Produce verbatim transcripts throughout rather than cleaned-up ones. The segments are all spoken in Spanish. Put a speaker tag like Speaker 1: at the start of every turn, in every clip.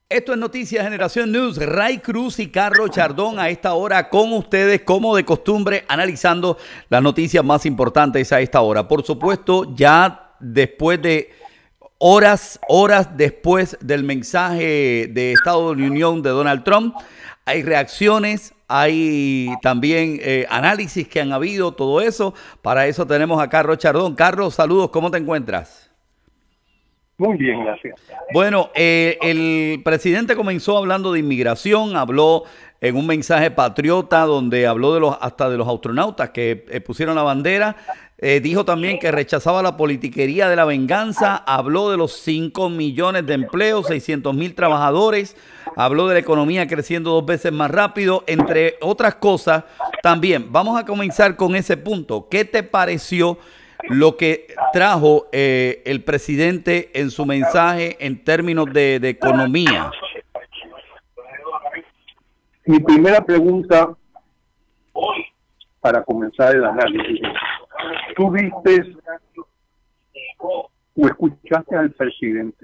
Speaker 1: Esto es Noticias Generación News. Ray Cruz y Carlos Chardón a esta hora con ustedes, como de costumbre, analizando las noticias más importantes a esta hora. Por supuesto, ya después de horas, horas después del mensaje de Estado de la Unión de Donald Trump, hay reacciones, hay también eh, análisis que han habido, todo eso. Para eso tenemos a Carlos Chardón. Carlos, saludos, ¿cómo te encuentras?
Speaker 2: Muy bien, gracias.
Speaker 1: Bueno, eh, el presidente comenzó hablando de inmigración, habló en un mensaje patriota donde habló de los hasta de los astronautas que eh, pusieron la bandera, eh, dijo también que rechazaba la politiquería de la venganza, habló de los cinco millones de empleos, seiscientos mil trabajadores, habló de la economía creciendo dos veces más rápido, entre otras cosas. También vamos a comenzar con ese punto. ¿Qué te pareció lo que trajo eh, el presidente en su mensaje en términos de, de economía?
Speaker 2: Mi primera pregunta para comenzar el análisis. ¿Tú viste o escuchaste al presidente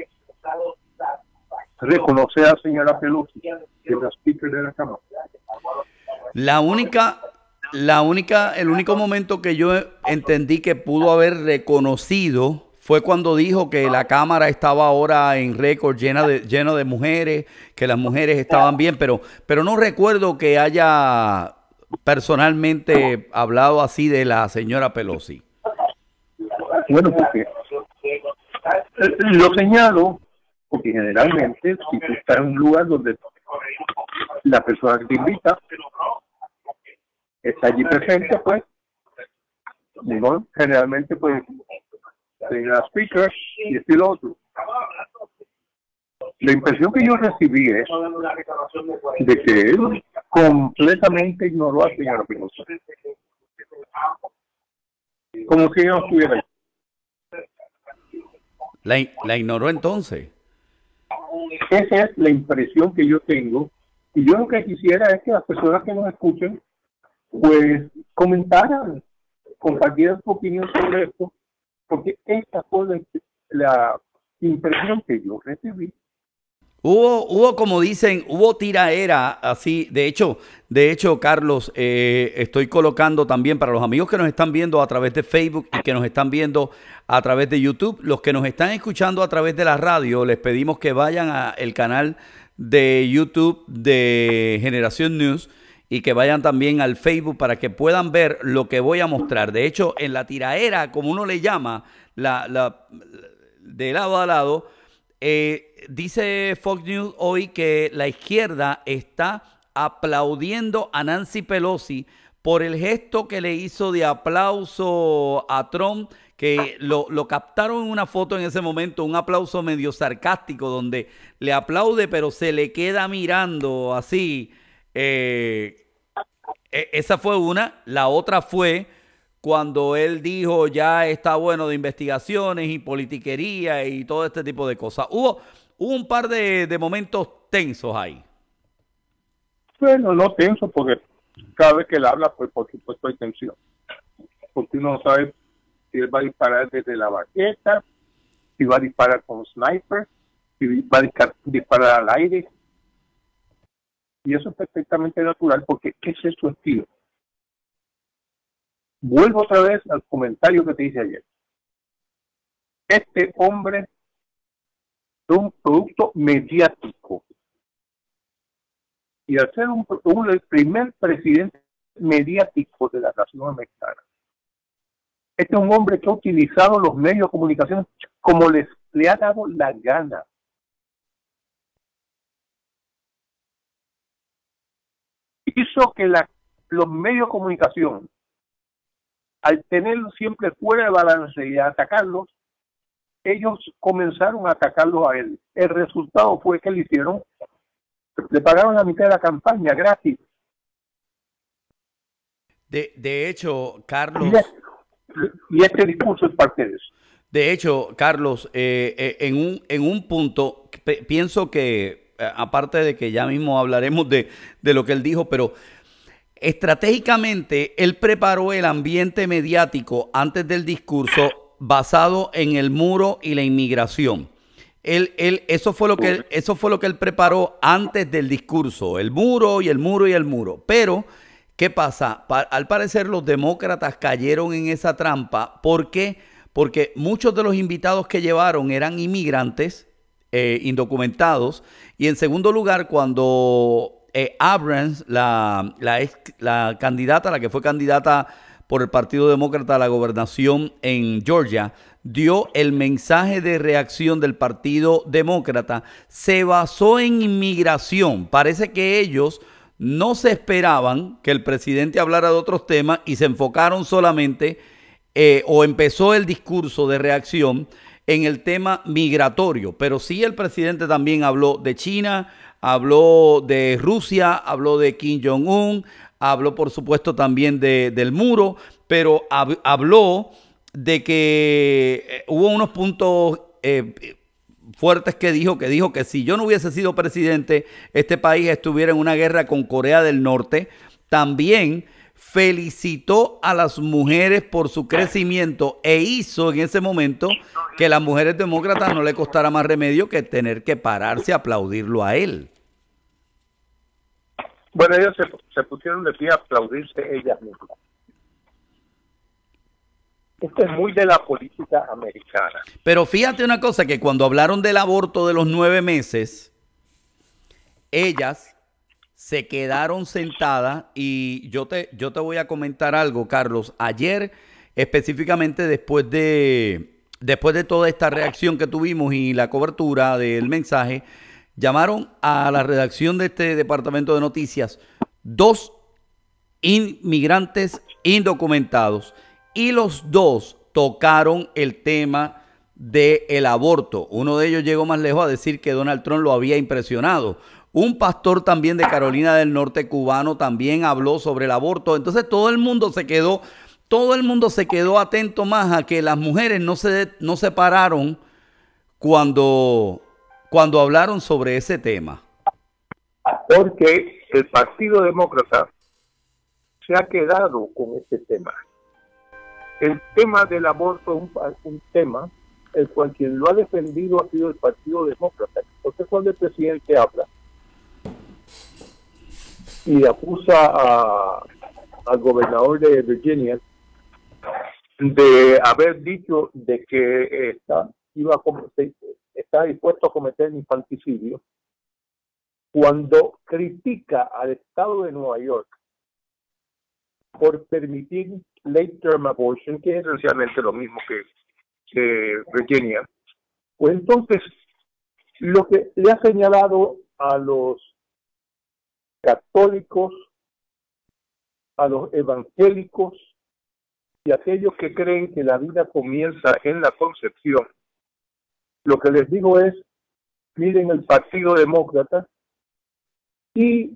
Speaker 2: reconocer a la señora Pelosi, que es la speaker de la Cámara?
Speaker 1: La única... La única, el único momento que yo entendí que pudo haber reconocido fue cuando dijo que la Cámara estaba ahora en récord llena de, lleno de mujeres, que las mujeres estaban bien, pero, pero no recuerdo que haya personalmente hablado así de la señora Pelosi.
Speaker 2: Bueno, porque lo señalo, porque generalmente si tú estás en un lugar donde la persona que te invita está allí presente, pues, ¿no? Generalmente, pues, la speaker y este y lo otro. La impresión que yo recibí es de que él completamente ignoró a la señora Pelosi. Como si ella no estuviera ahí.
Speaker 1: La, la ignoró entonces.
Speaker 2: Esa es la impresión que yo tengo. Y yo lo que quisiera es que las personas que nos escuchen pues comentaran, compartieran su opinión sobre esto, porque esta fue la, la impresión que yo recibí.
Speaker 1: Hubo, hubo, como dicen, hubo tiraera así. De hecho, de hecho, Carlos, eh, estoy colocando también para los amigos que nos están viendo a través de Facebook y que nos están viendo a través de YouTube, los que nos están escuchando a través de la radio, les pedimos que vayan al canal de YouTube de Generación News y que vayan también al Facebook para que puedan ver lo que voy a mostrar. De hecho, en la tiraera, como uno le llama, la, la, de lado a lado, eh, dice Fox News hoy que la izquierda está aplaudiendo a Nancy Pelosi por el gesto que le hizo de aplauso a Trump, que lo, lo captaron en una foto en ese momento, un aplauso medio sarcástico, donde le aplaude pero se le queda mirando así. Eh, esa fue una. La otra fue cuando él dijo ya está bueno de investigaciones y politiquería y todo este tipo de cosas. Hubo, hubo un par de, de momentos tensos ahí.
Speaker 2: Bueno, no tenso, porque cada vez que él habla, pues por supuesto hay tensión. Porque uno no sabe si él va a disparar desde la baqueta, si va a disparar con sniper, si va a disparar al aire. Y eso es perfectamente natural porque ese es su estilo. Vuelvo otra vez al comentario que te hice ayer. Este hombre es un producto mediático. Y al ser un, un, el primer presidente mediático de la nación americana, este es un hombre que ha utilizado los medios de comunicación como les le ha dado la gana. Hizo que la, los medios de comunicación, al tenerlo siempre fuera de balance y atacarlos, ellos comenzaron a atacarlos a él. El resultado fue que le hicieron, le pagaron la mitad de la campaña gratis.
Speaker 1: De, de hecho, Carlos...
Speaker 2: Y este, y este discurso es parte de eso.
Speaker 1: De hecho, Carlos, eh, eh, en, un, en un punto, pienso que... aparte de que ya mismo hablaremos de, de lo que él dijo, pero estratégicamente él preparó el ambiente mediático antes del discurso basado en el muro y la inmigración. Él, él, eso fue lo que él, eso fue lo que él preparó antes del discurso, el muro y el muro y el muro. Pero, ¿qué pasa? Pa- al parecer los demócratas cayeron en esa trampa. ¿Por qué? Porque muchos de los invitados que llevaron eran inmigrantes eh, indocumentados. Y en segundo lugar, cuando eh, Abrams, la, la, ex, la candidata, la que fue candidata por el Partido Demócrata a la gobernación en Georgia, dio el mensaje de reacción del Partido Demócrata, se basó en inmigración. Parece que ellos no se esperaban que el presidente hablara de otros temas y se enfocaron solamente, eh, o empezó el discurso de reacción en el tema migratorio. Pero sí, el presidente también habló de China, habló de Rusia, habló de Kim Jong-un, habló por supuesto también de, del muro, pero hab, habló de que eh, hubo unos puntos eh, fuertes que dijo, que dijo que si yo no hubiese sido presidente, este país estuviera en una guerra con Corea del Norte. También felicitó a las mujeres por su crecimiento e hizo en ese momento que las mujeres demócratas no le costara más remedio que tener que pararse a aplaudirlo a él.
Speaker 2: Bueno, ellos se, se pusieron de pie a aplaudirse ellas mismas. Esto es muy de la política americana.
Speaker 1: Pero fíjate una cosa, que cuando hablaron del aborto de los nueve meses, ellas se quedaron sentadas y yo te, yo te voy a comentar algo, Carlos. Ayer, específicamente después de, después de toda esta reacción que tuvimos y la cobertura del mensaje, llamaron a la redacción de este departamento de noticias dos inmigrantes indocumentados y los dos tocaron el tema del aborto. Uno de ellos llegó más lejos a decir que Donald Trump lo había impresionado. Un pastor también de Carolina del Norte, cubano, también habló sobre el aborto. Entonces todo el mundo se quedó, todo el mundo se quedó atento más a que las mujeres no se, no se pararon cuando, cuando hablaron sobre ese tema.
Speaker 2: Porque el Partido Demócrata se ha quedado con este tema. El tema del aborto es un, un tema el cual quien lo ha defendido ha sido el Partido Demócrata. Entonces cuando el presidente habla y acusa a, al gobernador de Virginia de haber dicho de que está, iba a cometer, está dispuesto a cometer infanticidio, cuando critica al estado de Nueva York por permitir late term abortion, que es esencialmente lo mismo que, que Virginia, pues entonces lo que le ha señalado a los católicos, a los evangélicos y a aquellos que creen que la vida comienza en la concepción, lo que les digo es, miren el Partido Demócrata y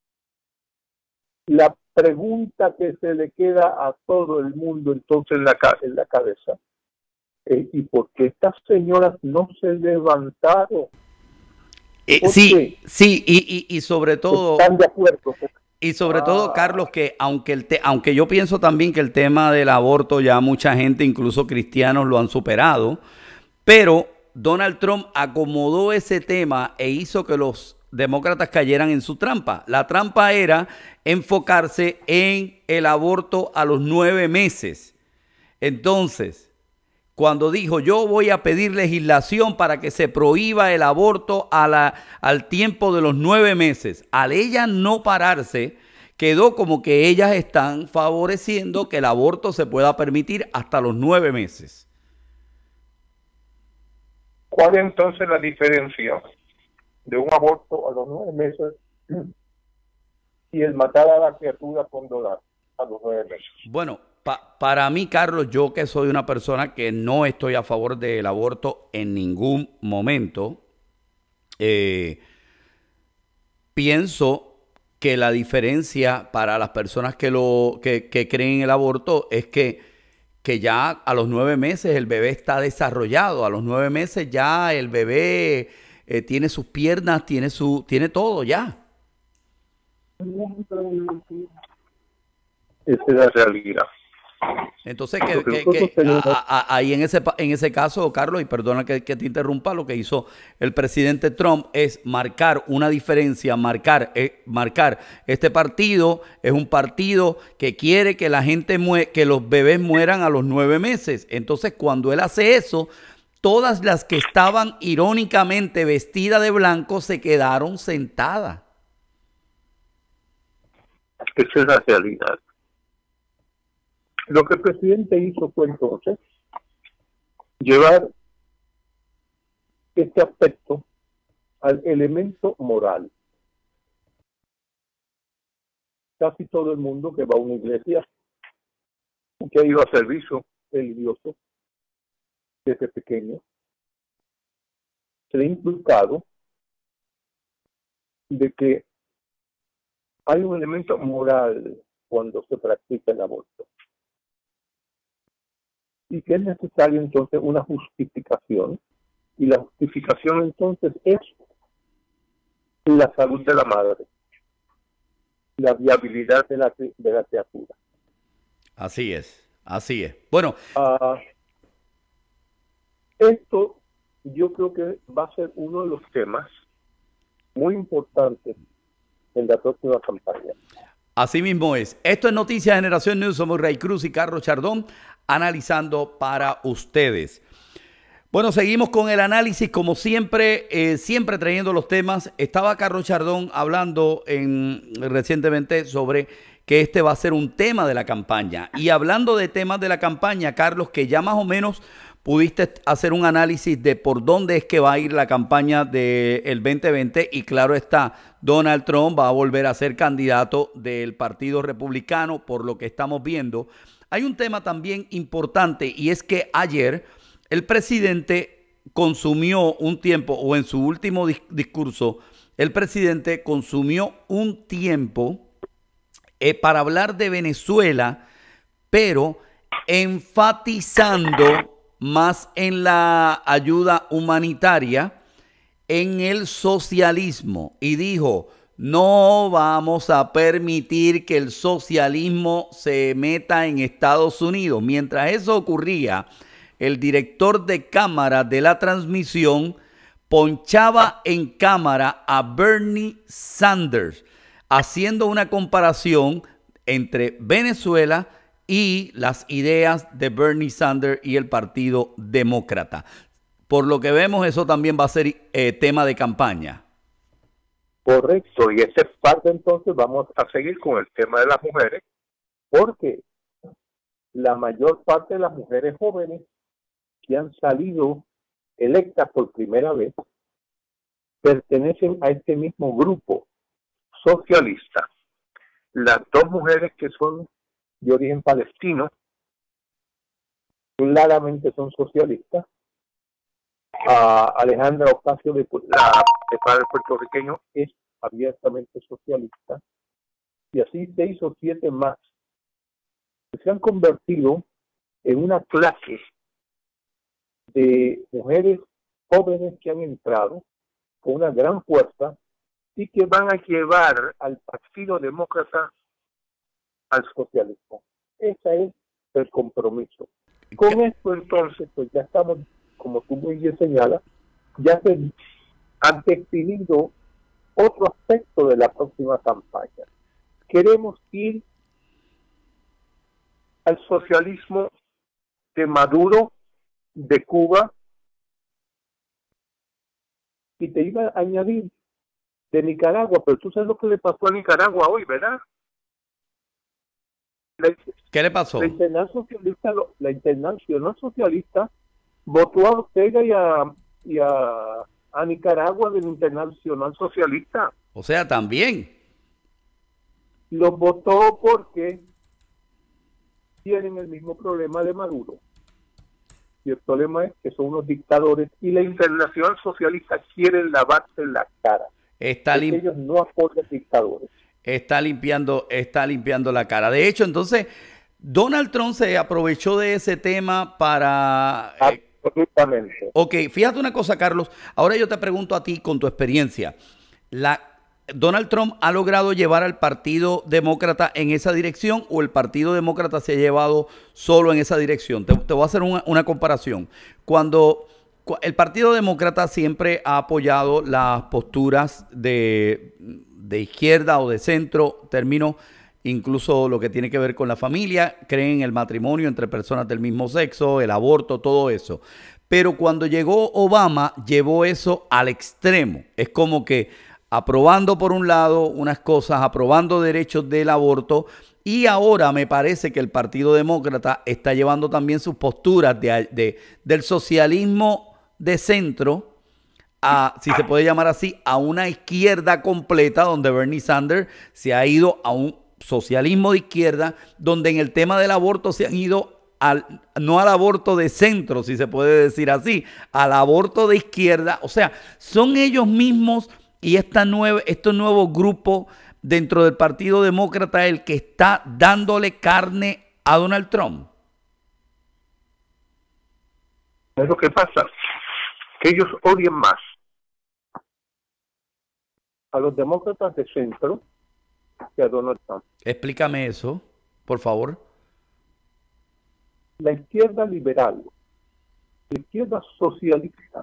Speaker 2: la pregunta que se le queda a todo el mundo entonces en la, en la cabeza, eh, ¿y por qué estas señoras no se levantaron?
Speaker 1: Eh, sí, sí, y, y, y sobre todo...
Speaker 2: ¿Están de acuerdo?
Speaker 1: Y sobre ah. todo, Carlos, que aunque, el te, aunque yo pienso también que el tema del aborto ya mucha gente, incluso cristianos, lo han superado, pero Donald Trump acomodó ese tema e hizo que los demócratas cayeran en su trampa. La trampa era enfocarse en el aborto a los nueve meses. Entonces, cuando dijo yo voy a pedir legislación para que se prohíba el aborto a la, al tiempo de los nueve meses, al ella no pararse, quedó como que ellas están favoreciendo que el aborto se pueda permitir hasta los nueve meses.
Speaker 2: ¿Cuál es entonces la diferencia de un aborto a los nueve meses y el matar a la criatura con dolor a los nueve meses?
Speaker 1: Bueno, pa para mí, Carlos, yo que soy una persona que no estoy a favor del aborto en ningún momento, eh, pienso que la diferencia para las personas que, lo, que, que creen en el aborto es que, que ya a los nueve meses el bebé está desarrollado, a los nueve meses ya el bebé eh, tiene sus piernas, tiene, su, tiene todo ya.
Speaker 2: Esa es la realidad.
Speaker 1: Entonces, que, que, que
Speaker 2: tenemos...
Speaker 1: a, a, ahí en ese, en ese caso, Carlos, y perdona que, que te interrumpa, lo que hizo el presidente Trump es marcar una diferencia, marcar, eh, marcar este partido es un partido que quiere que la gente mue que los bebés mueran a los nueve meses. Entonces, cuando él hace eso, todas las que estaban irónicamente vestidas de blanco se quedaron sentadas.
Speaker 2: Esa es la realidad. Lo que el presidente hizo fue entonces llevar este aspecto al elemento moral. Casi todo el mundo que va a una iglesia, que ha ido a servicio religioso desde pequeño, se le ha inculcado de que hay un elemento moral cuando se practica el aborto. Y que es necesario entonces una justificación. Y la justificación entonces es la salud de la madre, la viabilidad de la, de la criatura.
Speaker 1: Así es, así es. Bueno.
Speaker 2: Uh, esto yo creo que va a ser uno de los temas muy importantes en la próxima campaña.
Speaker 1: Así mismo es. Esto es Noticias Generación News. Somos Ray Cruz y Carlos Chardón analizando para ustedes. Bueno, seguimos con el análisis como siempre, eh, siempre trayendo los temas. Estaba Carlos Chardón hablando en, recientemente sobre que este va a ser un tema de la campaña. Y hablando de temas de la campaña, Carlos, que ya más o menos pudiste hacer un análisis de por dónde es que va a ir la campaña del veinte veinte y claro está, Donald Trump va a volver a ser candidato del Partido Republicano por lo que estamos viendo. Hay un tema también importante y es que ayer el presidente consumió un tiempo o en su último dis discurso, el presidente consumió un tiempo eh, para hablar de Venezuela, pero enfatizando más en la ayuda humanitaria, en el socialismo. Y dijo, no vamos a permitir que el socialismo se meta en Estados Unidos. Mientras eso ocurría, el director de cámara de la transmisión ponchaba en cámara a Bernie Sanders, haciendo una comparación entre Venezuela y las ideas de Bernie Sanders y el Partido Demócrata. Por lo que vemos, eso también va a ser eh, tema de campaña.
Speaker 2: Correcto, y ese parte entonces vamos a seguir con el tema de las mujeres, porque la mayor parte de las mujeres jóvenes que han salido electas por primera vez pertenecen a este mismo grupo socialista. Las dos mujeres que son de origen palestino claramente son socialistas. Uh, Alejandra Ocasio, de, la de padre puertorriqueño, es abiertamente socialista, y así seis o siete más que se han convertido en una clase de mujeres jóvenes que han entrado con una gran fuerza y que van a llevar al Partido Demócrata al socialismo. Ese es el compromiso. Con esto entonces, pues ya estamos, como tú muy bien señalas, ya se han definido otro aspecto de la próxima campaña. Queremos ir al socialismo de Maduro, de Cuba, y te iba a añadir de Nicaragua, pero tú sabes lo que le pasó a Nicaragua hoy, ¿verdad? La,
Speaker 1: ¿Qué le pasó?
Speaker 2: La Internacional Socialista, la Internacional Socialista votó a Ortega y a, y a, a Nicaragua del Internacional Socialista.
Speaker 1: O sea, también.
Speaker 2: Los votó porque tienen el mismo problema de Maduro. Y el problema es que son unos dictadores y la Internacional Socialista quiere lavarse la cara.
Speaker 1: Está
Speaker 2: ellos no apoyan dictadores.
Speaker 1: Está limpiando, está limpiando la cara. De hecho, entonces, Donald Trump se aprovechó de ese tema para...
Speaker 2: Eh, Absolutamente.
Speaker 1: Ok, fíjate una cosa, Carlos. Ahora yo te pregunto a ti, con tu experiencia, la, ¿Donald Trump ha logrado llevar al Partido Demócrata en esa dirección o el Partido Demócrata se ha llevado solo en esa dirección? Te, te voy a hacer una, una comparación. Cuando el Partido Demócrata siempre ha apoyado las posturas de, de izquierda o de centro, término incluso lo que tiene que ver con la familia, creen en el matrimonio entre personas del mismo sexo, el aborto, todo eso. Pero cuando llegó Obama, llevó eso al extremo. Es como que aprobando por un lado unas cosas, aprobando derechos del aborto, y ahora me parece que el Partido Demócrata está llevando también sus posturas de, de, del socialismo de centro, a, si se puede llamar así, a una izquierda completa, donde Bernie Sanders se ha ido a un socialismo de izquierda, donde en el tema del aborto se han ido al, no al aborto de centro, si se puede decir así, al aborto de izquierda. O sea, son ellos mismos y esta nueva, estos nuevos grupos dentro del Partido Demócrata el que está dándole carne a Donald Trump.
Speaker 2: Es lo que pasa, que ellos odian más a los demócratas de centro que a Donald Trump.
Speaker 1: Explícame eso, por favor.
Speaker 2: La izquierda liberal, la izquierda socialista,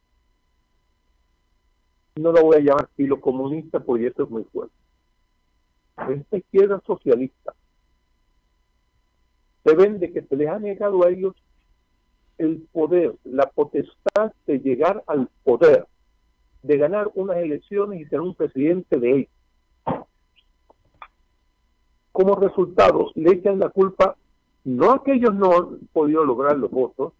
Speaker 2: no lo voy a llamar estilo comunista porque eso es muy fuerte. Esta izquierda socialista se vende que se les ha negado a ellos el poder, la potestad de llegar al poder, de ganar unas elecciones y ser un presidente de ellos. Como resultado, le echan la culpa no a que ellos no han podido lograr los votos,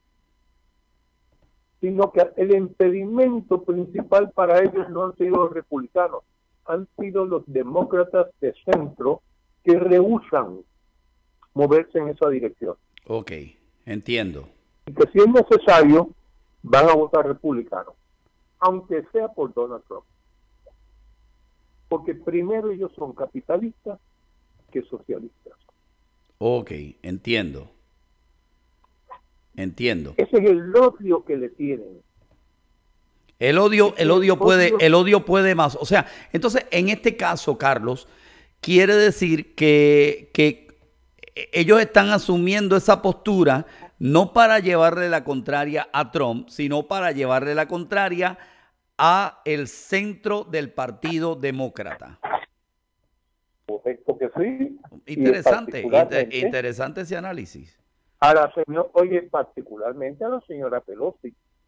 Speaker 2: sino que el impedimento principal para ellos no han sido los republicanos, han sido los demócratas de centro que rehúsan moverse en esa dirección.
Speaker 1: Ok, entiendo.
Speaker 2: Y que si es necesario, van a votar republicanos, aunque sea por Donald Trump. Porque primero ellos son capitalistas que socialistas.
Speaker 1: Ok, entiendo. Entiendo.
Speaker 2: Ese es el odio que le tienen.
Speaker 1: El odio, el odio puede, el odio puede más. O sea, entonces, en este caso, Carlos, quiere decir que, que ellos están asumiendo esa postura no para llevarle la contraria a Trump, sino para llevarle la contraria a el centro del Partido Demócrata.
Speaker 2: Correcto que sí.
Speaker 1: Interesante, inter, interesante ese análisis.
Speaker 2: A la señora, oye, particularmente a la señora Pelosi.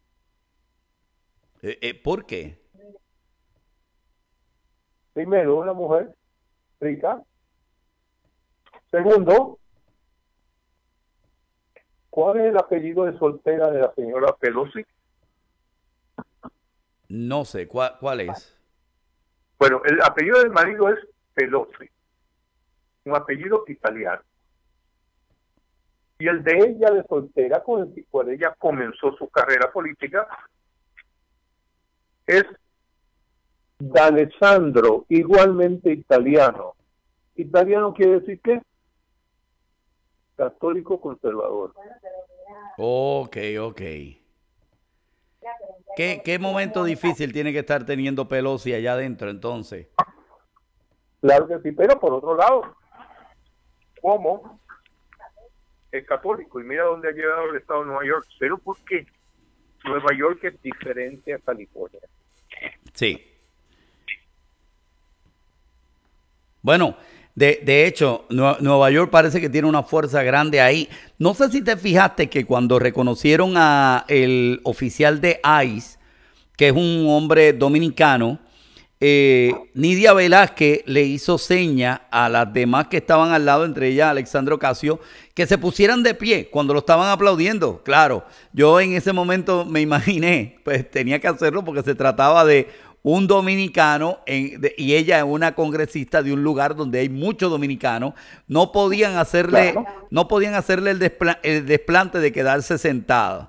Speaker 1: Eh, eh, ¿Por qué?
Speaker 2: Primero, una mujer rica. Segundo, ¿cuál es el apellido de soltera de la señora Pelosi?
Speaker 1: No sé, ¿cuál, cuál es?
Speaker 2: Bueno, el apellido del marido es Pelosi, un apellido italiano. Y el de ella de soltera, con el cual ella comenzó su carrera política, es D'Alessandro, igualmente italiano. Italiano quiere decir ¿qué? Católico conservador.
Speaker 1: Ok, ok. ¿Qué, qué momento difícil tiene que estar teniendo Pelosi allá adentro entonces?
Speaker 2: Claro que sí, pero por otro lado, ¿cómo? Es católico, y mira dónde ha llegado el estado de Nueva York. Pero ¿por qué? Nueva York es diferente a California.
Speaker 1: Sí. Bueno, de, de hecho, Nueva York parece que tiene una fuerza grande ahí. No sé si te fijaste que cuando reconocieron a el oficial de ICE, que es un hombre dominicano, Eh, Nidia Velázquez le hizo seña a las demás que estaban al lado, entre ellas Alexandra Ocasio, que se pusieran de pie cuando lo estaban aplaudiendo. Claro, yo en ese momento me imaginé, pues tenía que hacerlo porque se trataba de un dominicano en, de, y ella es una congresista de un lugar donde hay muchos dominicanos. No podían hacerle, claro. no podían hacerle el, despla, el desplante de quedarse sentada.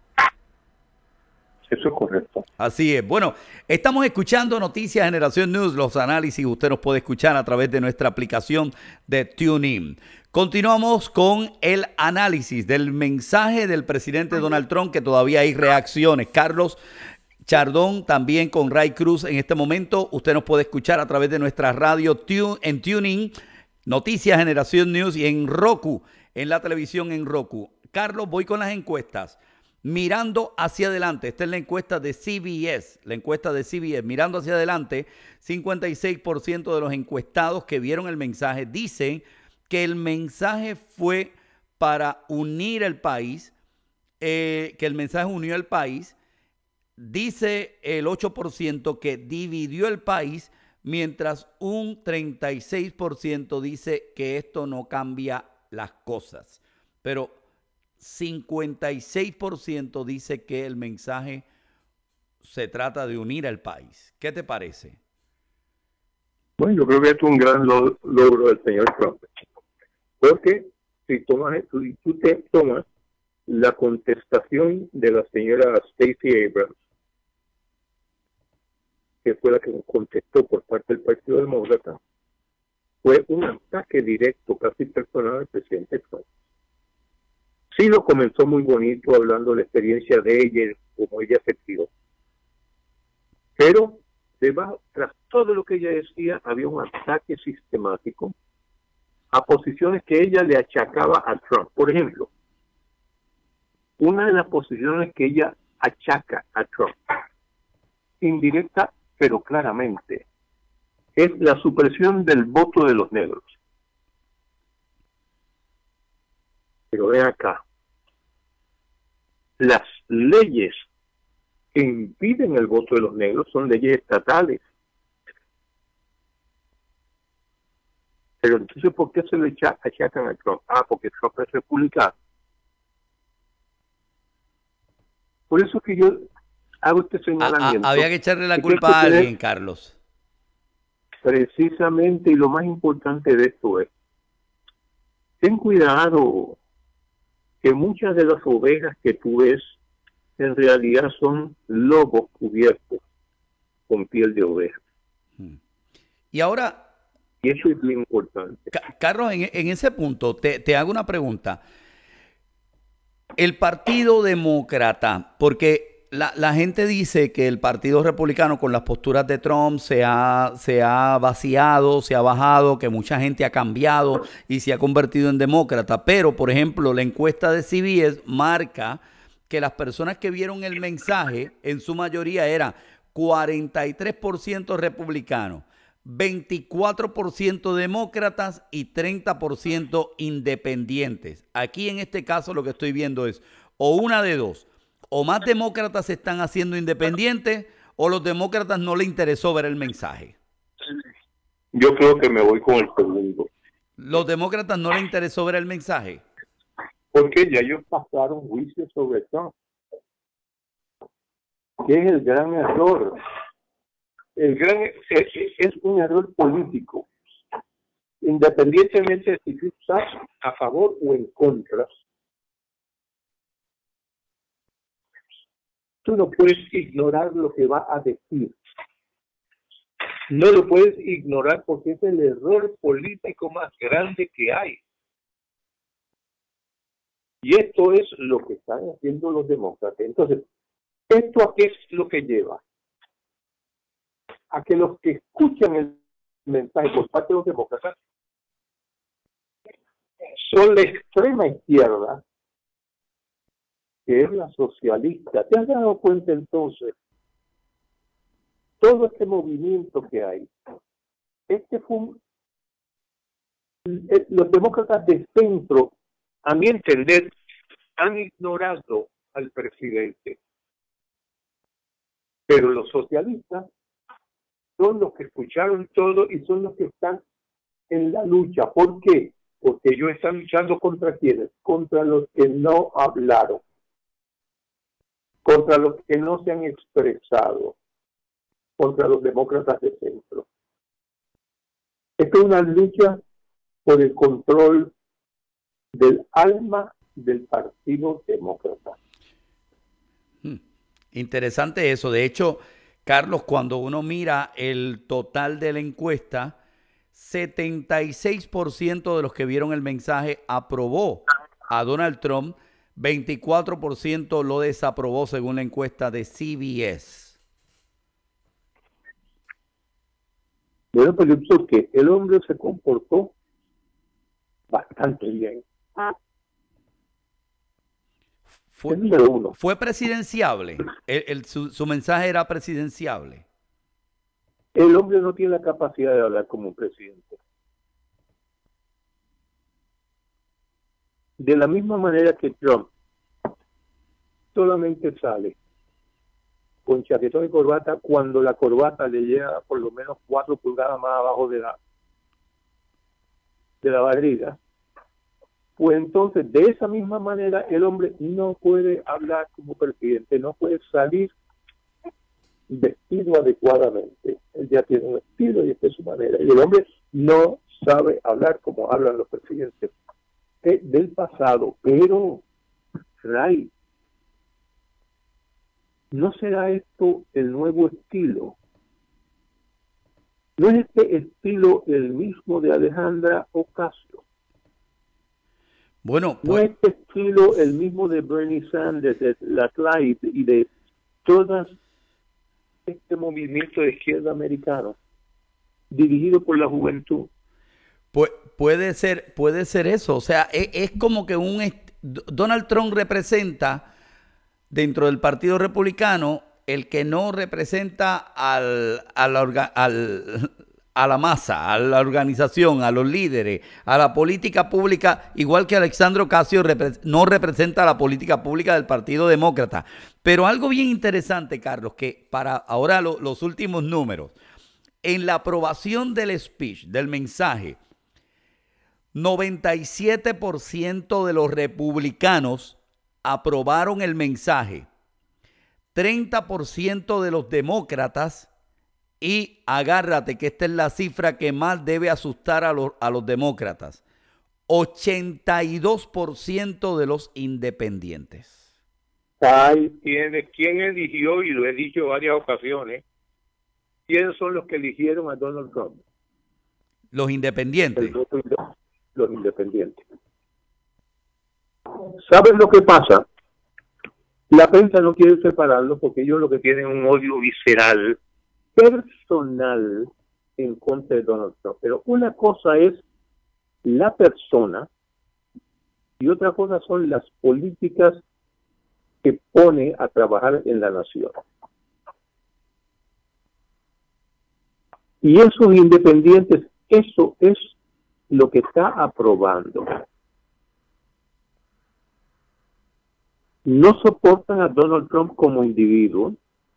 Speaker 2: Eso es correcto.
Speaker 1: Así es. Bueno, estamos escuchando Noticias Generación News, los análisis usted nos puede escuchar a través de nuestra aplicación de TuneIn. Continuamos con el análisis del mensaje del presidente Donald Trump, que todavía hay reacciones. Carlos, Chardón también con Ray Cruz en este momento. Usted nos puede escuchar a través de nuestra radio tune, en Tuning, Noticias Generación News y en Roku, en la televisión en Roku. Carlos, voy con las encuestas. Mirando hacia adelante, esta es la encuesta de C B S, la encuesta de C B S, mirando hacia adelante, cincuenta y seis por ciento de los encuestados que vieron el mensaje dicen que el mensaje fue para unir el país, eh, que el mensaje unió al país. Dice el ocho por ciento que dividió el país, mientras un treinta y seis por ciento dice que esto no cambia las cosas. Pero cincuenta y seis por ciento dice que el mensaje se trata de unir al país. ¿Qué te parece?
Speaker 2: Bueno, yo creo que es un gran lo logro del señor Trump. Porque si, tomas, si tú te tomas la contestación de la señora Stacey Abrams, que fue la que contestó por parte del Partido Demócrata, fue un ataque directo, casi personal, al presidente Trump. Sí lo comenzó muy bonito, hablando de la experiencia de ella, como ella se crió. Pero debajo, tras todo lo que ella decía, había un ataque sistemático a posiciones que ella le achacaba a Trump. Por ejemplo, una de las posiciones que ella achaca a Trump, indirecta pero claramente, es la supresión del voto de los negros. Pero ven acá, las leyes que impiden el voto de los negros son leyes estatales. Pero entonces, ¿por qué se le achacan a Trump? Ah, porque Trump es republicano. Por eso que yo hago este señalamiento.
Speaker 1: A, a, había que echarle la culpa a alguien, Carlos.
Speaker 2: Precisamente, y lo más importante de esto es, ten cuidado, que muchas de las ovejas que tú ves en realidad son lobos cubiertos con piel de oveja.
Speaker 1: Y ahora...
Speaker 2: Y eso es bien importante.
Speaker 1: Carlos, en, en ese punto, te, te hago una pregunta. El Partido Demócrata, porque la, la gente dice que el Partido Republicano con las posturas de Trump se ha, se ha vaciado, se ha bajado, que mucha gente ha cambiado y se ha convertido en demócrata. Pero, por ejemplo, la encuesta de C B S marca que las personas que vieron el mensaje, en su mayoría era cuarenta y tres por ciento republicanos, veinticuatro por ciento demócratas y treinta por ciento independientes. Aquí en este caso lo que estoy viendo es o una de dos, o más demócratas se están haciendo independientes o los demócratas no les interesó ver el mensaje.
Speaker 2: Yo creo que me voy con el segundo.
Speaker 1: ¿Los demócratas no les interesó ver el mensaje?
Speaker 2: Porque ya ellos pasaron juicio sobre Trump. ¿Qué es el gran error? El gran es, es un error político. Independientemente de si tú estás a favor o en contra, tú no puedes ignorar lo que va a decir. No lo puedes ignorar porque es el error político más grande que hay. Y esto es lo que están haciendo los demócratas. Entonces, ¿esto a qué es lo que lleva? A que los que escuchan el mensaje por parte de los demócratas son la extrema izquierda, que es la socialista. ¿Te has dado cuenta entonces? Todo este movimiento que hay, este fue un, los demócratas de centro, a mi entender, han ignorado al presidente. Pero los socialistas son los que escucharon todo y son los que están en la lucha. ¿Por qué? Porque ellos están luchando contra quiénes, contra los que no hablaron, contra los que no se han expresado, contra los demócratas de centro. Esta es una lucha por el control del alma del Partido Demócrata.
Speaker 1: Hmm. Interesante eso. De hecho, Carlos, cuando uno mira el total de la encuesta, setenta y seis por ciento de los que vieron el mensaje aprobó a Donald Trump, veinticuatro por ciento lo desaprobó según la encuesta de C B S.
Speaker 2: Bueno, pues yo pienso que el hombre se comportó bastante bien.
Speaker 1: Fue,
Speaker 2: Es número uno.
Speaker 1: fue presidenciable. El, el- su, su mensaje era presidenciable.
Speaker 2: El hombre no tiene la capacidad de hablar como un presidente. De la misma manera que Trump solamente sale con chaquetón y corbata cuando la corbata le llega por lo menos cuatro pulgadas más abajo de la de la barriga, pues entonces de esa misma manera el hombre no puede hablar como presidente, no puede salir vestido adecuadamente. Él ya tiene un estilo y esta es su manera. Y el hombre no sabe hablar como hablan los presidentes eh, del pasado. Pero, Ray, ¿no será esto el nuevo estilo? ¿No es este estilo el mismo de Alejandra Ocasio?
Speaker 1: Bueno,
Speaker 2: ¿No
Speaker 1: pues,
Speaker 2: es este estilo el mismo de Bernie Sanders, de la Tlaib y de todas este movimiento de izquierda americano dirigido por la juventud?
Speaker 1: pues puede ser, puede ser eso. O sea, es, es como que un est- Donald Trump representa dentro del Partido Republicano el que no representa al, a, la orga- al- a la masa, a la organización, a los líderes, a la política pública, igual que Alexandra Ocasio repre- no representa la política pública del Partido Demócrata. Pero algo bien interesante, Carlos, que para ahora lo- los últimos números, en la aprobación del speech, del mensaje, noventa y siete por ciento de los republicanos aprobaron el mensaje, treinta por ciento de los demócratas, y agárrate que esta es la cifra que más debe asustar a los, a los demócratas, ochenta y dos por ciento de los independientes.
Speaker 2: Ahí tiene quién eligió, y lo he dicho en varias ocasiones, quiénes son los que eligieron a Donald Trump.
Speaker 1: Los independientes.
Speaker 2: El voto inde- los independientes. ¿Sabes lo que pasa? La prensa no quiere separarlo porque ellos lo que tienen es un odio visceral, personal, en contra de Donald Trump. Pero una cosa es la persona y otra cosa son las políticas que pone a trabajar en la nación. Y esos independientes, eso es lo que está aprobando. No soportan a Donald Trump como individuo,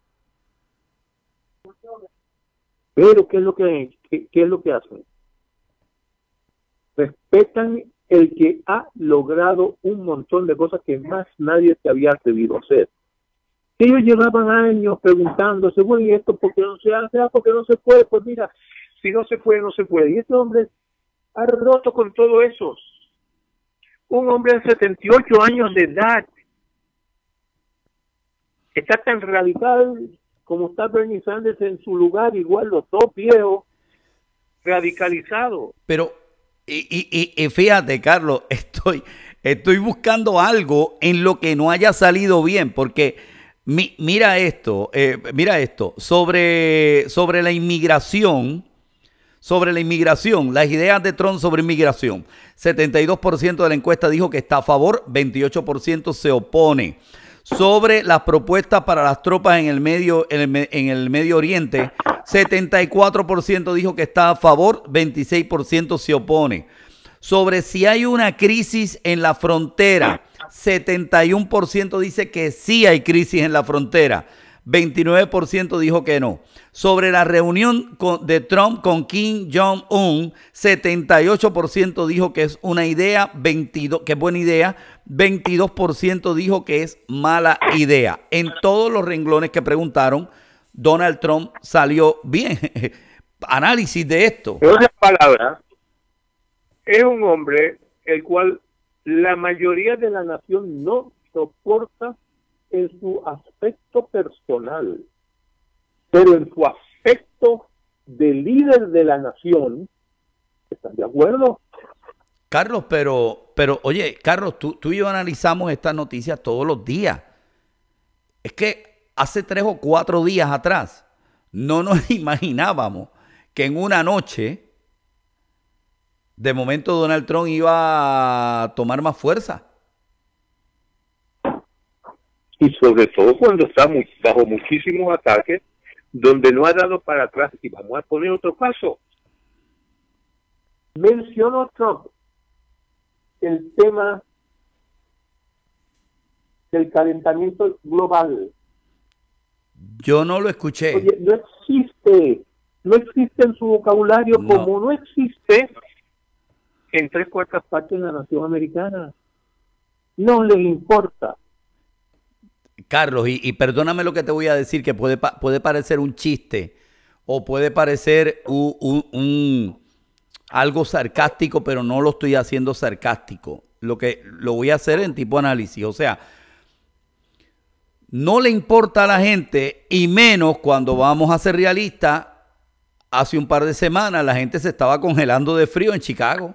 Speaker 2: pero ¿qué es lo que, qué, qué es lo que hacen? Respetan el que ha logrado un montón de cosas que más nadie se había atrevido a hacer. Ellos llevaban años preguntándose, bueno, ¿y esto por qué no se hace? Ah, ¿por qué no se puede? Pues mira, si no se puede, no se puede. Y este hombre ha roto con todo eso. Un hombre de setenta y ocho años de edad está tan radical como está Bernie Sanders en su lugar, igual los dos viejos, radicalizados.
Speaker 1: Pero, y, y, y fíjate, Carlos, estoy, estoy buscando algo en lo que no haya salido bien, porque mi, mira esto, eh, mira esto, sobre, sobre la inmigración, sobre la inmigración, las ideas de Trump sobre inmigración. setenta y dos por ciento de la encuesta dijo que está a favor, veintiocho por ciento se opone. Sobre las propuestas para las tropas en el Medio, en el, en el Medio Oriente, setenta y cuatro por ciento dijo que está a favor, veintiséis por ciento se opone. Sobre si hay una crisis en la frontera, setenta y uno por ciento dice que sí hay crisis en la frontera, veintinueve por ciento dijo que no. Sobre la reunión con, de Trump con Kim Jong-un, setenta y ocho por ciento dijo que es una idea, veintidós, que es buena idea, veintidós por ciento dijo que es mala idea. En todos los renglones que preguntaron, Donald Trump salió bien. Análisis de esto.
Speaker 2: En otras palabras, es un hombre el cual la mayoría de la nación no soporta en su aspecto personal, pero en su aspecto de líder de la nación, ¿están de acuerdo?
Speaker 1: Carlos, pero, pero oye, Carlos, tú, tú y yo analizamos estas noticias todos los días. Es que hace tres o cuatro días atrás no nos imaginábamos que en una noche, de momento Donald Trump iba a tomar más fuerza.
Speaker 2: Y sobre todo cuando está muy, bajo muchísimos ataques, donde no ha dado para atrás. Y vamos a poner otro caso. Mencionó Trump el tema del calentamiento global.
Speaker 1: Yo no lo escuché.
Speaker 2: Oye, no existe, no existe en su vocabulario,
Speaker 1: No.
Speaker 2: como no existe en tres cuartas partes de la nación americana. No les importa.
Speaker 1: Carlos, y, y perdóname lo que te voy a decir, que puede, pa- puede parecer un chiste o puede parecer un, un- un- algo sarcástico, pero no lo estoy haciendo sarcástico. Lo que lo voy a hacer en tipo análisis. O sea, no le importa a la gente, y menos cuando vamos a ser realistas. Hace un par de semanas la gente se estaba congelando de frío en Chicago.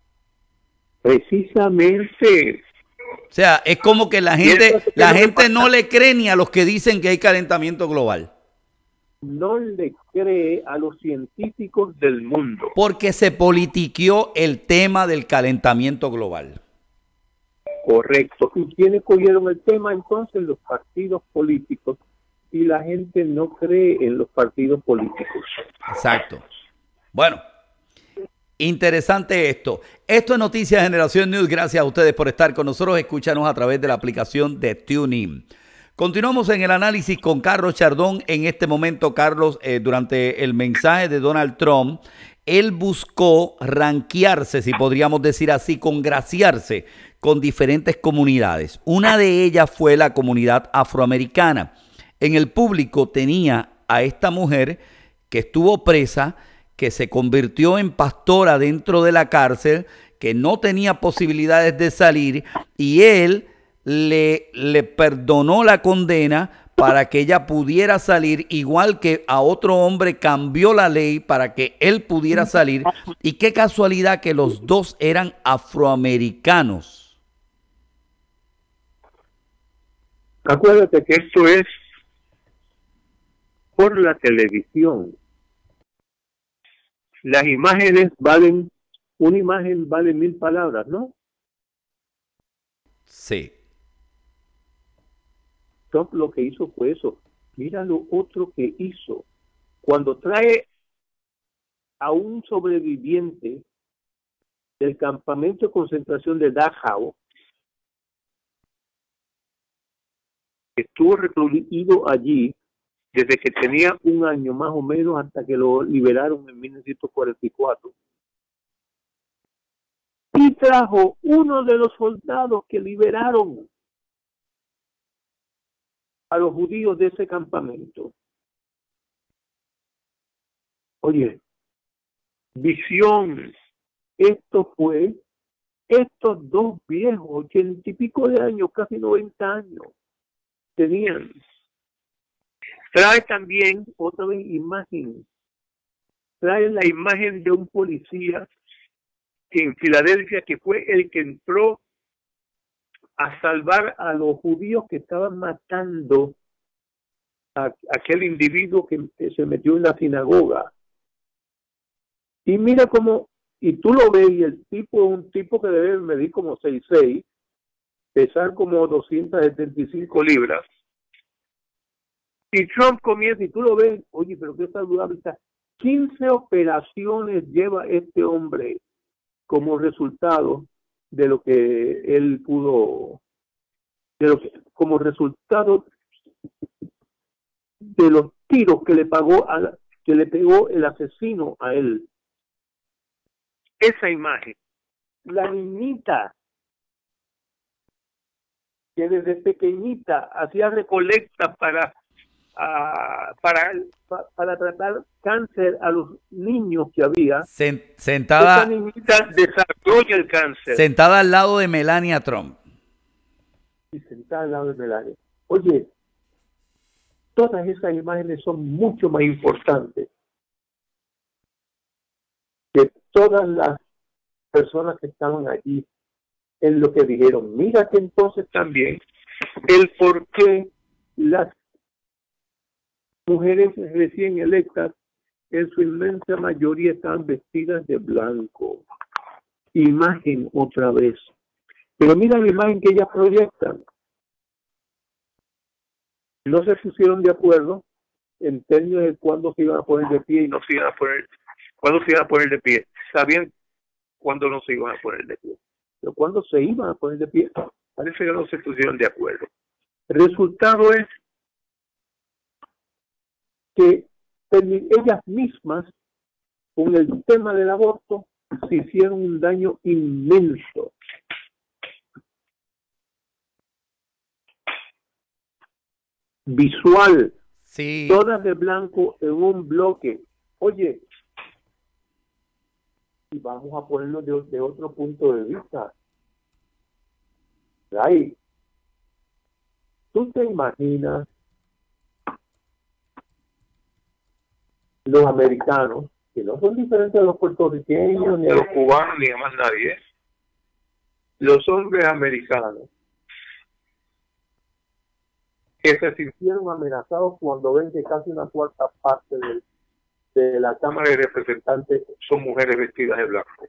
Speaker 2: Precisamente.
Speaker 1: O sea, es como que la gente, la gente no le cree ni a los que dicen que hay calentamiento global.
Speaker 2: No le cree a los científicos del mundo.
Speaker 1: Porque se politiqueó el tema del calentamiento global.
Speaker 2: Correcto. ¿Y quiénes cogieron el tema? Entonces los partidos políticos. Y la gente no cree en los partidos políticos.
Speaker 1: Exacto. Bueno, interesante esto. Esto es Noticias Generación News. Gracias a ustedes por estar con nosotros. Escúchanos a través de la aplicación de TuneIn. Continuamos en el análisis con Carlos Chardón. En este momento, Carlos, eh, durante el mensaje de Donald Trump, él buscó ranquearse, si podríamos decir así, congraciarse con diferentes comunidades. Una de ellas fue la comunidad afroamericana. En el público tenía a esta mujer que estuvo presa, que se convirtió en pastora dentro de la cárcel, que no tenía posibilidades de salir, y él le, le perdonó la condena para que ella pudiera salir, igual que a otro hombre cambió la ley para que él pudiera salir. Y qué casualidad que los dos eran afroamericanos.
Speaker 2: Acuérdate que esto es por la televisión. Las imágenes valen, una imagen vale mil palabras, ¿no?
Speaker 1: Sí.
Speaker 2: Trump lo que hizo fue eso. Mira lo otro que hizo. Cuando trae a un sobreviviente del campamento de concentración de Dachau, que estuvo recluido allí desde que tenía un año más o menos hasta que lo liberaron en mil novecientos cuarenta y cuatro. Y trajo uno de los soldados que liberaron a los judíos de ese campamento. Oye, visión. Esto fue, estos dos viejos, ochenta y pico de años, casi noventa años, tenían. Trae también otra vez imagen. Trae la imagen de un policía en Filadelfia que fue el que entró a salvar a los judíos que estaban matando a, a aquel individuo que, que se metió en la sinagoga. Y mira cómo, y tú lo ves, y el tipo es un tipo que debe medir como seis seis, pesar como doscientas setenta y cinco libras. Y Trump comienza, y tú lo ves, oye, pero qué saludable está. quince operaciones lleva este hombre como resultado de lo que él pudo, de lo que, como resultado de los tiros que le pagó a la, que le pegó el asesino a él. Esa imagen, la niñita que desde pequeñita hacía recolecta para Uh, para, para tratar cáncer a los niños que había.
Speaker 1: Sentada,
Speaker 2: esa niñita desarrolla el cáncer.
Speaker 1: Sentada al lado de Melania Trump.
Speaker 2: Y sentada al lado de Melania. Oye, todas esas imágenes son mucho más importantes que todas las personas que estaban allí en lo que dijeron. Mira que entonces también el por qué las mujeres recién electas en su inmensa mayoría están vestidas de blanco. Imagen otra vez. Pero mira la imagen que ellas proyectan. No se pusieron de acuerdo en términos de cuándo se iban a poner de pie y no se iban a poner, cuándo se iban a poner de pie. Sabían cuándo no se iban a poner de pie. Pero cuándo se iban a poner de pie, parece que no se pusieron de acuerdo. El resultado es que ellas mismas, con el tema del aborto, se hicieron un daño inmenso. Visual,
Speaker 1: sí.
Speaker 2: Todas de blanco en un bloque. Oye, y vamos a ponerlo de, de otro punto de vista. Ahí, ¿tú te imaginas los americanos, que no son diferentes a los puertorriqueños, ni a los cubanos, ni a más nadie, los hombres americanos que se sintieron amenazados cuando ven que casi una cuarta parte de, de la Cámara de Representantes son mujeres vestidas de blanco?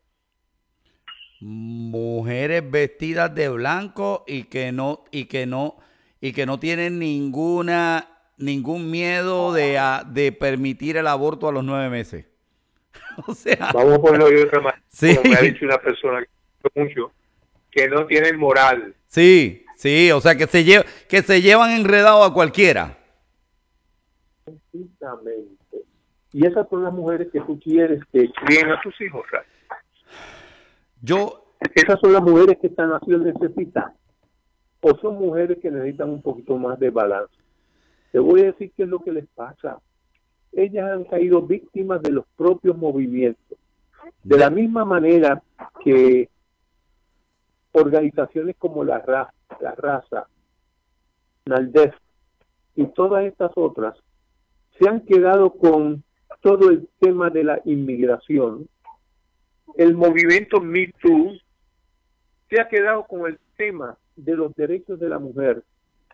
Speaker 1: Mujeres vestidas de blanco y que no y que no y que no tienen ninguna ningún miedo de, a, de permitir el aborto a los nueve meses. O sea,
Speaker 2: vamos a ponerlo de otra manera.
Speaker 1: Sí.
Speaker 2: Como me ha dicho una persona que mucho, que no tienen moral.
Speaker 1: Sí, sí, o sea que se lleva, que se llevan enredado a cualquiera.
Speaker 2: Precisamente. Y esas son las mujeres que tú quieres que críen a tus hijos, Ray.
Speaker 1: Yo,
Speaker 2: esas son las mujeres que esta nación necesita, o son mujeres que necesitan un poquito más de balance. Te voy a decir qué es lo que les pasa. Ellas han caído víctimas de los propios movimientos. De la misma manera que organizaciones como la raza, la raza, Naldef y todas estas otras se han quedado con todo el tema de la inmigración. El movimiento Me Too se ha quedado con el tema de los derechos de la mujer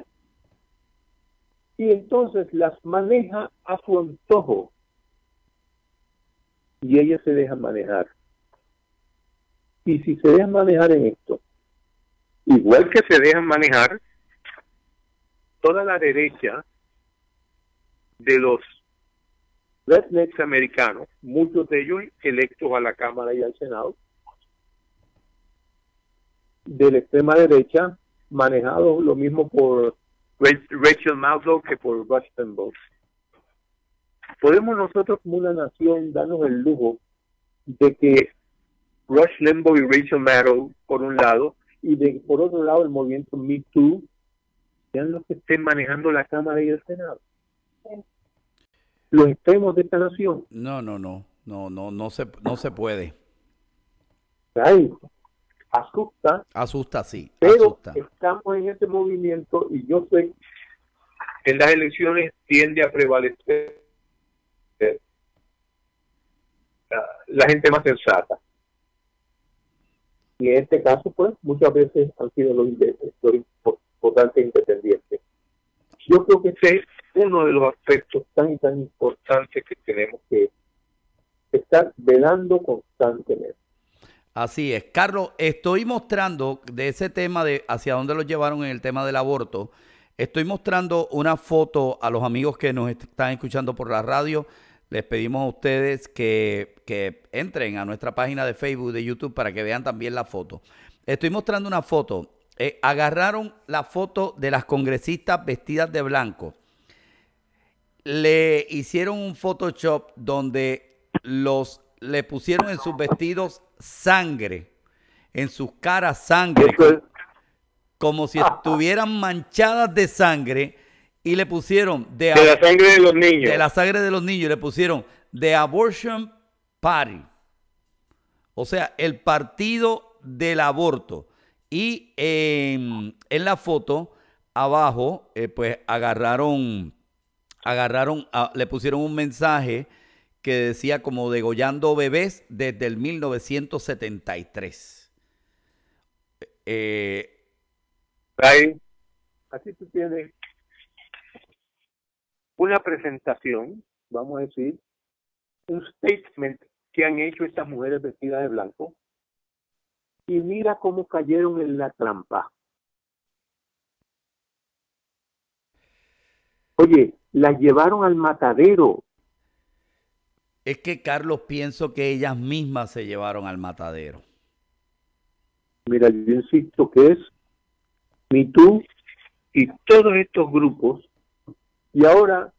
Speaker 2: y entonces las maneja a su antojo y ellas se dejan manejar. Y si se dejan manejar en esto, igual que se dejan manejar toda la derecha de los rednecks americanos, muchos de ellos electos a la Cámara y al Senado, de la extrema derecha, manejados lo mismo por Rachel Maddow que por Rush Limbaugh. ¿Podemos nosotros como una nación darnos el lujo de que Rush Limbaugh y Rachel Maddow, por un lado, y de por otro lado el movimiento Me Too, sean los que estén manejando la Cámara y el Senado? Los extremos de esta nación.
Speaker 1: No, no, no, no, no, no se, no se puede.
Speaker 2: Ay, asusta.
Speaker 1: Asusta, sí.
Speaker 2: Pero
Speaker 1: asusta.
Speaker 2: Estamos en este movimiento y yo sé que en las elecciones tiende a prevalecer la gente más sensata. Y en este caso, pues, muchas veces han sido los, los votantes independientes. Yo creo que ese es uno de los aspectos tan y tan importantes que tenemos que estar velando constantemente.
Speaker 1: Así es. Carlos, estoy mostrando de ese tema de hacia dónde lo llevaron en el tema del aborto. Estoy mostrando una foto a los amigos que nos están escuchando por la radio. Les pedimos a ustedes que, que entren a nuestra página de Facebook, de YouTube, para que vean también la foto. Estoy mostrando una foto. Eh, agarraron la foto de las congresistas vestidas de blanco. Le hicieron un Photoshop donde los, le pusieron en sus vestidos sangre, en sus caras sangre, como, como si estuvieran manchadas de sangre, y le pusieron de,
Speaker 2: de la sangre de los niños.
Speaker 1: De la sangre de los niños, le pusieron The Abortion Party. O sea, el partido del aborto. Y eh, en la foto, abajo, eh, pues agarraron, agarraron, a, le pusieron un mensaje que decía como degollando bebés desde el mil novecientos setenta y tres. Eh,
Speaker 2: Ahí, así tú tienes una presentación, vamos a decir, un statement que han hecho estas mujeres vestidas de blanco y mira cómo cayeron en la trampa. Oye, las llevaron al matadero.
Speaker 1: Es que, Carlos, pienso que ellas mismas se llevaron al matadero.
Speaker 2: Mira, yo insisto que es Me Too y todos estos grupos. Y ahora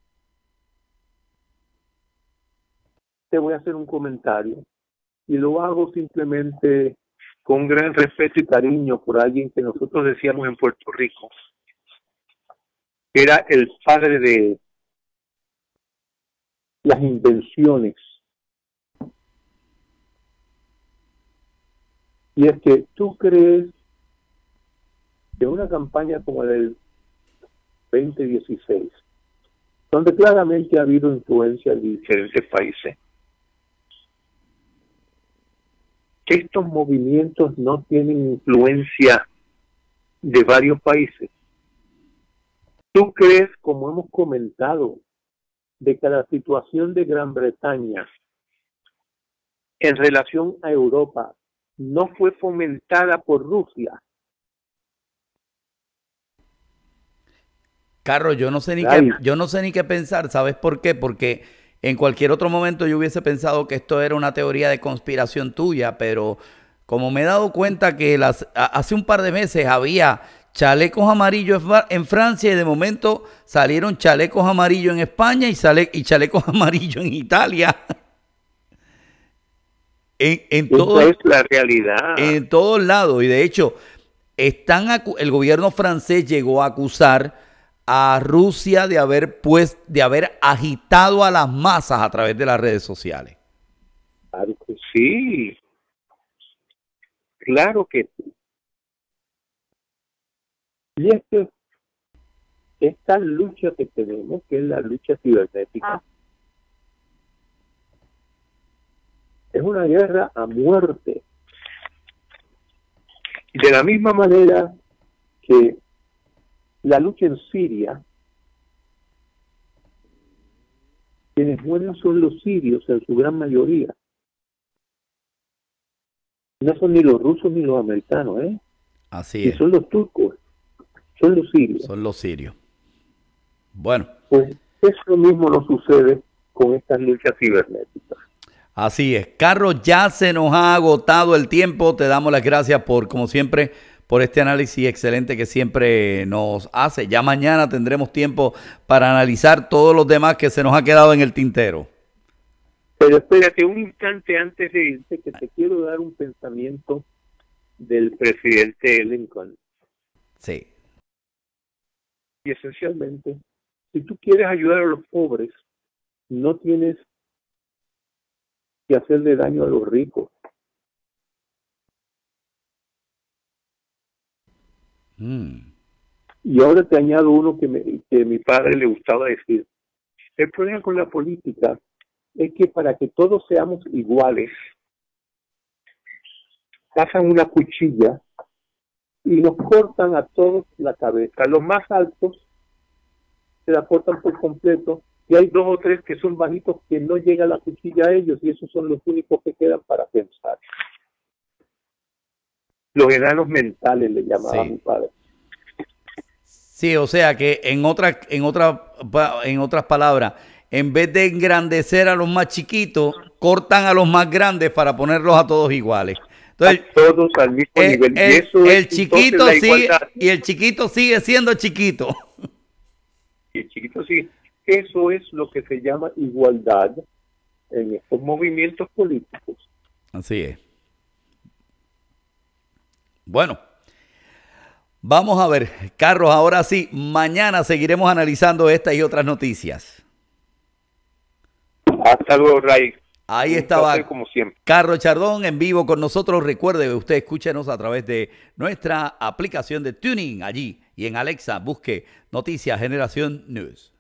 Speaker 2: te voy a hacer un comentario y lo hago simplemente con gran respeto y cariño por alguien que nosotros decíamos en Puerto Rico era el padre de las invenciones. Y es que tú crees que una campaña como la del veinte dieciséis, donde claramente ha habido influencia de diferentes países, que estos movimientos no tienen influencia de varios países. ¿Tú crees, como hemos comentado, de que la situación de Gran Bretaña en relación a Europa no fue fomentada por Rusia?
Speaker 1: Carlos, yo no sé ni qué, yo no sé ni qué pensar, ¿sabes por qué? Porque en cualquier otro momento yo hubiese pensado que esto era una teoría de conspiración tuya, pero como me he dado cuenta que las, hace un par de meses había chalecos amarillos en Francia y de momento salieron chalecos amarillos en España y, sale, y chalecos amarillos en Italia. En, en todo,
Speaker 2: Esa es la realidad.
Speaker 1: En todos lados. Y de hecho, están el gobierno francés llegó a acusar a Rusia de haber, pues, de haber agitado a las masas a través de las redes sociales.
Speaker 2: Claro que sí. Claro que sí. Y es que esta lucha que tenemos, que es la lucha cibernética, ah. es una guerra a muerte. De la misma manera que la lucha en Siria, quienes mueren son los sirios en su gran mayoría. No son ni los rusos ni los americanos, ¿eh?
Speaker 1: Así
Speaker 2: y
Speaker 1: es.
Speaker 2: Son los turcos, son los sirios.
Speaker 1: Son los sirios. Bueno.
Speaker 2: Pues eso mismo nos sucede con estas luchas cibernéticas.
Speaker 1: Así es. Carlos, ya se nos ha agotado el tiempo. Te damos las gracias por, como siempre, por este análisis excelente que siempre nos hace. Ya mañana tendremos tiempo para analizar todos los demás que se nos ha quedado en el tintero.
Speaker 2: Pero espérate un instante antes de irte, que te quiero dar un pensamiento del presidente Lincoln.
Speaker 1: Sí.
Speaker 2: Y esencialmente, si tú quieres ayudar a los pobres, no tienes que hacerle daño a los ricos.
Speaker 1: Mm.
Speaker 2: Y ahora te añado uno que, me, que a mi padre le gustaba decir. El problema con la política es que para que todos seamos iguales, pasan una cuchilla y nos cortan a todos la cabeza. Los más altos se la cortan por completo y hay dos o tres que son bajitos que no llega la cuchilla a ellos y esos son los únicos que quedan para pensar. Los enanos mentales le llamaba
Speaker 1: sí.
Speaker 2: mi padre.
Speaker 1: Sí, o sea que en otras en otra, en otras palabras, en vez de engrandecer a los más chiquitos, cortan a los más grandes para ponerlos a todos iguales. Entonces,
Speaker 2: a todos al mismo
Speaker 1: el,
Speaker 2: nivel.
Speaker 1: El,
Speaker 2: y eso
Speaker 1: el
Speaker 2: es
Speaker 1: chiquito sigue, y el chiquito sigue siendo chiquito.
Speaker 2: Y el chiquito sigue. Eso es lo que se llama igualdad en estos movimientos políticos.
Speaker 1: Así es. Bueno, vamos a ver, Carlos, ahora sí, mañana seguiremos analizando estas y otras noticias.
Speaker 2: Hasta luego, Ray.
Speaker 1: Ahí estaba como siempre. Carlos Chardón en vivo con nosotros. Recuerde que usted escúchenos a través de nuestra aplicación de Tuning allí y en Alexa busque Noticias Generación News.